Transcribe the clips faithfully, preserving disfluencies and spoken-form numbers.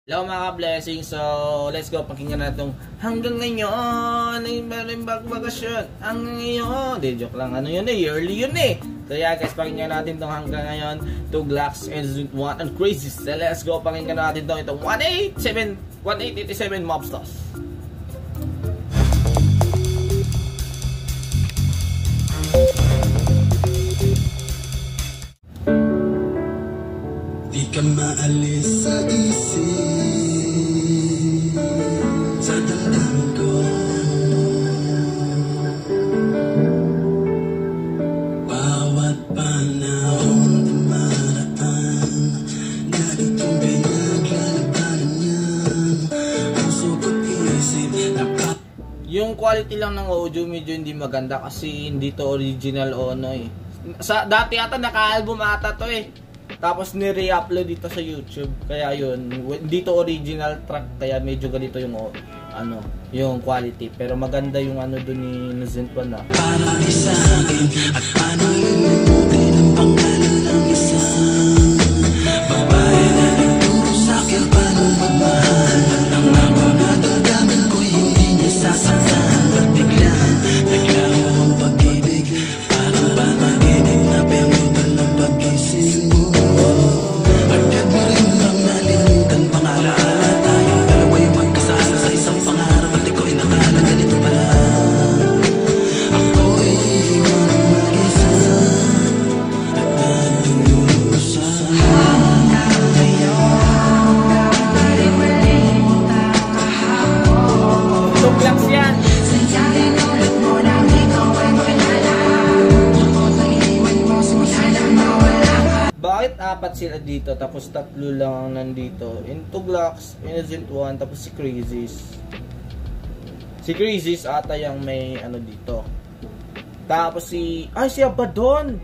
Hello mga ka-blessing, so let's go, pakinggan natin itong hanggang ngayon ay maraming bagbakasyon hanggang ngayon, di joke lang, ano yun eh, yearly yun eh. So yeah guys, pakinggan natin itong hanggang ngayon, Tuglaks, NGAYON and KRAYZIS. So let's go, pakinggan natin itong itong one eighty-seven mobsters. Di ka maalis sa isip, sa damdamin ko. Bawat panahon dumaraan, ganitong pinaglalabanan yan. Puso ko't isip napat. Yung quality lang ng audio medyo hindi maganda kasi hindi to original o ano eh. Sa, dati ata naka-album ata to eh. Tapos ni-re-upload dito sa YouTube. Kaya yun, dito original track, kaya medyo ganito yung ano, yung quality. Pero maganda yung ano doon ni INOZENT na. Para sa akin at paano lilimutin ang pangalan ng isang babae na nagturo sa akin paano magmahal. Ang ako na damdamin ko hindi niya sasaktan. At biglaan, naglaho ang pag-ibig. Parang panaginip na pinudal ng pag-isip mo. Tuglaks yan! Bakit apat sila dito tapos tatlo lang ang nandito? In Tuglaks, INOZENT one, tapos si KRAYZIS. Si KRAYZIS ata yung may ano dito. Tapos si... Ay, si Abadon!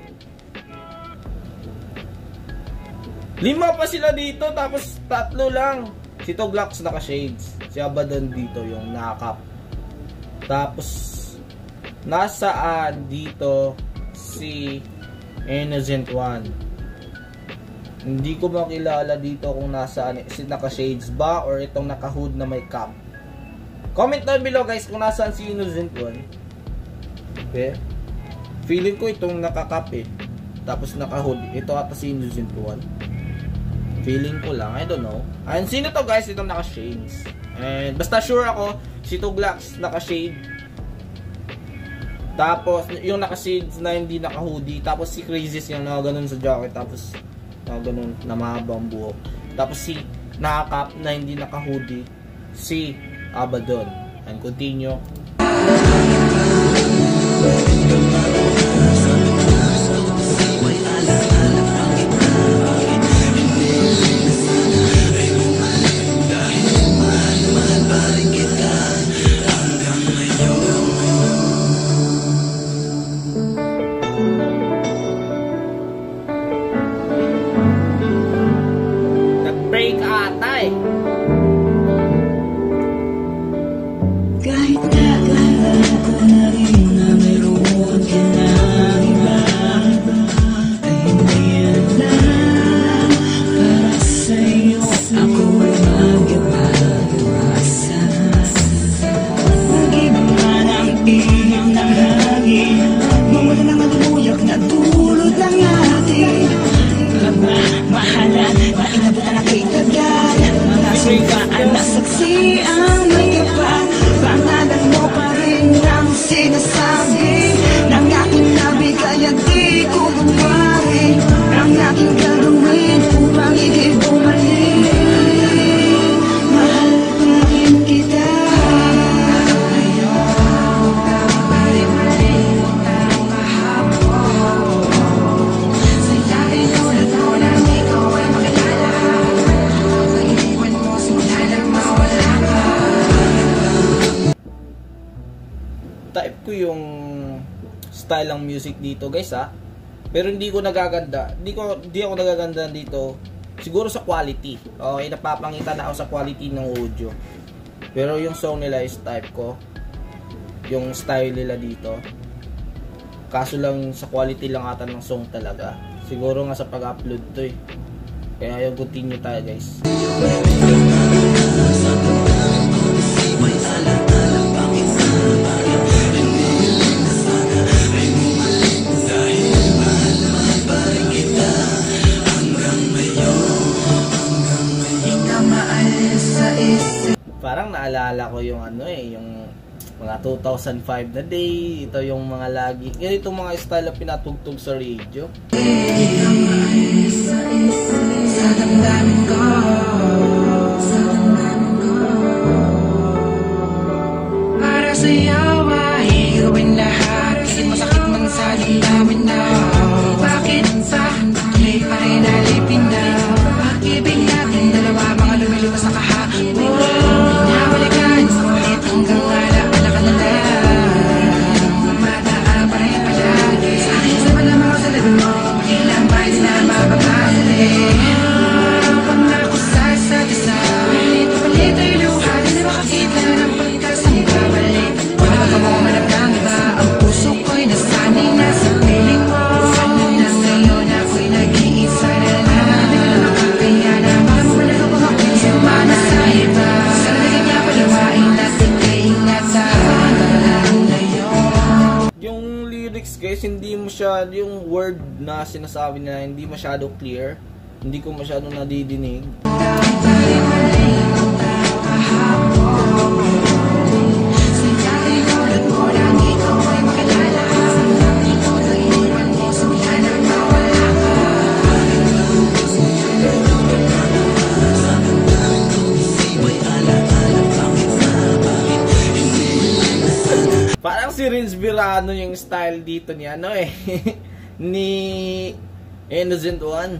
Lima pa sila dito tapos tatlo lang. Si Tuglaks naka-shades. Si Abadon dito yung nakakap. Tapos nasaan dito si INOZENT one? Hindi ko makilala dito kung nasaan si naka-shades ba or itong naka-hood na may cap. Comment down below guys kung nasaan si INOZENT one. Okay? Feeling ko itong naka-cap eh. Tapos naka-hood. Ito ata si INOZENT one. Feeling ko lang, I don't know. And sino to guys? Itong naka-shades. And basta sure ako, si Tuglaks naka-shade. Tapos yung naka-shades na hindi naka-hoodie. Tapos si KRAYZIS yung nakaganon sa jacket. Tapos nakaganon na mahabang buhok. Tapos si nakakap na hindi naka-hoodie, si Abadon. And continue. Break ata eh. Kahit na alam ko na rin na mayroon ka na iba, ay hindi yan lang para sa'yo. Ako ay mag-ibag-iwasa. Mag-iba man ang iyong nangangin, mawala ng maluyak na dulot ng ating pagmamahalan. Mainabutan ang kitagal, mga sumpaan na saksi ang may kapal. Pangalan mo pa rin ang sinasabi ng aking nabigay at di ko gumari. Ang aking gagawin upang ika'y bumalik. Mahal pa rin kita. Type ko yung style ng music dito guys ha. Pero hindi ko nagaganda. Hindi ko hindi ako nagaganda dito. Siguro sa quality. Okay, napapangitan na ako sa quality ng audio. Pero yung song nila is type ko. Yung style nila dito. Kaso lang sa quality lang ata ng song talaga. Siguro nga sa pag-upload to eh. Kaya yung continue tayo guys. Parang naalala ko yung ano eh, yung mga two thousand five na day. Ito yung mga lagi. Yan itong mga style na pinatugtog sa radio. Sa damdamin ko, sa damdamin ko, para sa'yo ay gawin lahat. Kahit masakit man sa damdamin na. Bakit ba may pa rin alipin na? Pag-ibig natin dalawa, mga lumilabas na kahapon. Pinabalikan sa kulit hanggang alaala ka na lang. Mataan pa rin palagi sa akin sa malamang ko sa labi mo. Ilang bites na mapapahali. Pag nakusay sa isa, palit-palit ay luha. Di na makakita ng pagkasang babalik. Wala ka mo manap ng iba. Ang puso ko'y nasanay na sa piling mo. Ano na ngayon ako'y nag-iisa na lang. Di ka na makakaya na baka mo malaga pag ako'y sumana sa iba. Sa naging nga palawain natin kay ingatan ngayon. Yung lyrics guys, hindi masyado, yung word na sinasabi nila, hindi masyado clear. Hindi ko masyado nadidinig. Parang si Renz Virano yung style dito ni ano eh. Ni Innocent One.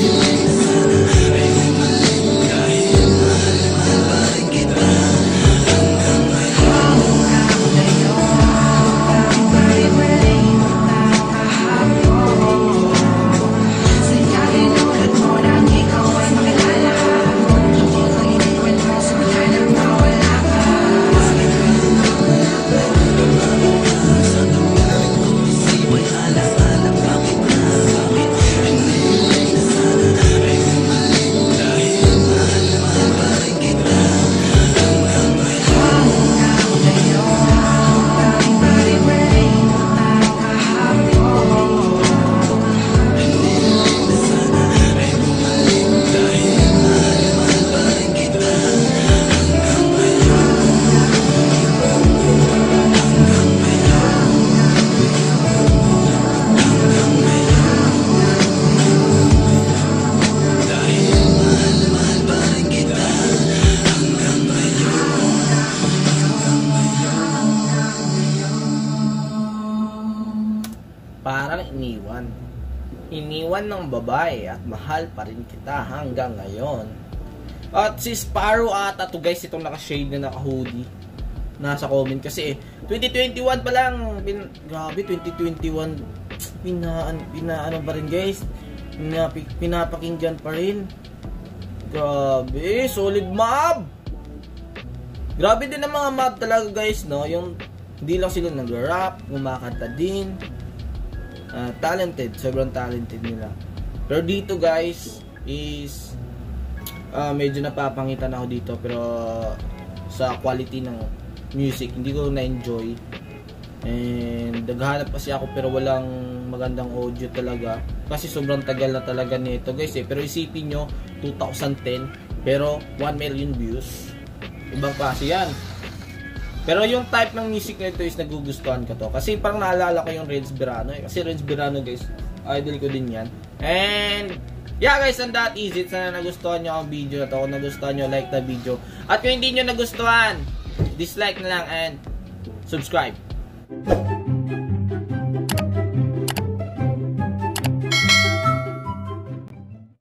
Parang iniwan. Iniwan ng babae at mahal pa rin kita hanggang ngayon. At si Sparrow ata to guys, itong naka-shade na naka-hoodie. Nasa comment kasi eh, twenty twenty-one pa lang. Pin, grabe, twenty twenty-one. Pina, pina ano pa rin guys. Pina, pinapakinggan pa rin. Grabe, solid mob. Grabe din ang mga mob talaga guys, no? Yung hindi lang sila nag-rap, kumakanta din. Uh, talented, sobrang talented nila. Pero dito guys is uh, medyo napapangitan ako dito, pero sa quality ng music hindi ko na-enjoy. And naghahanap kasi ako pero walang magandang audio talaga kasi sobrang tagal na talaga nito guys eh. Pero isipin nyo, two thousand ten pero one million views. Ibang klase yan. Pero yung type ng music nito is nagugustuhan ko to. Kasi parang naalala ko yung Renz Virano eh. Kasi Renz Virano guys, idol ko din yan. And yeah guys, and that is it. Sana nagustuhan nyo ang video na to. Kung nagustuhan nyo, like the video. At kung hindi nyo nagustuhan, dislike na lang and subscribe.